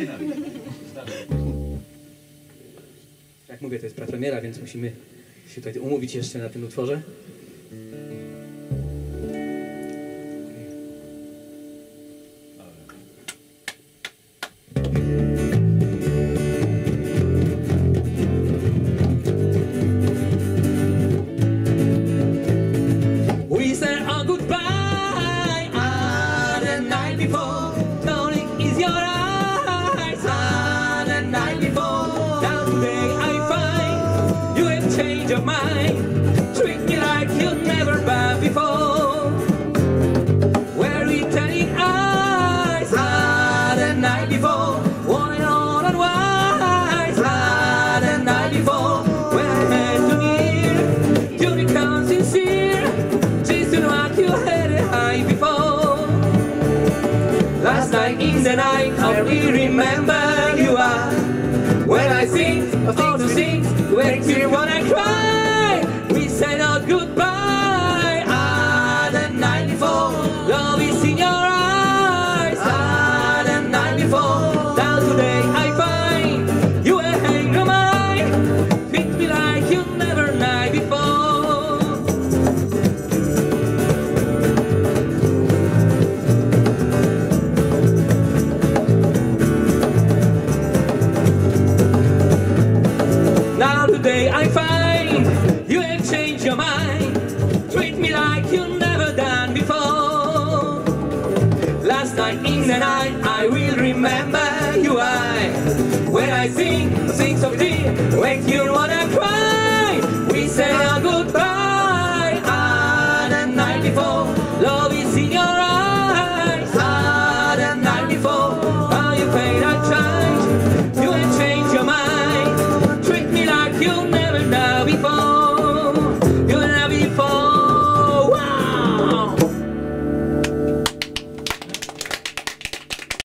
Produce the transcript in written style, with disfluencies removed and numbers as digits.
Jak mówię, to jest prapremiera, więc musimy się tutaj umówić jeszcze na tym utworze. We said our goodbye the night before. Darling, is your eyes the night before. Now today I find you have changed your mind. Treat me like you never been before. Where we turning eyes the night before. One and all and wise the night before. When I had you near, you become sincere. What you had high before. Last night in the night, I really remember you are. When I sing of things to sing, when you wanna cry, we said our goodbye the night before. Love is in your eyes the night before. Now today I find you are hanging on mine. Treat me like you never night before. Now today I find you have changed your mind. Treat me like you never done before. Last night in the night I will remember you. When I sing so deep, when you wanna cry, we say our goodbye the night before. Love is in your eyes the night before. How you paid a charge, you have changed your mind. Treat me like you never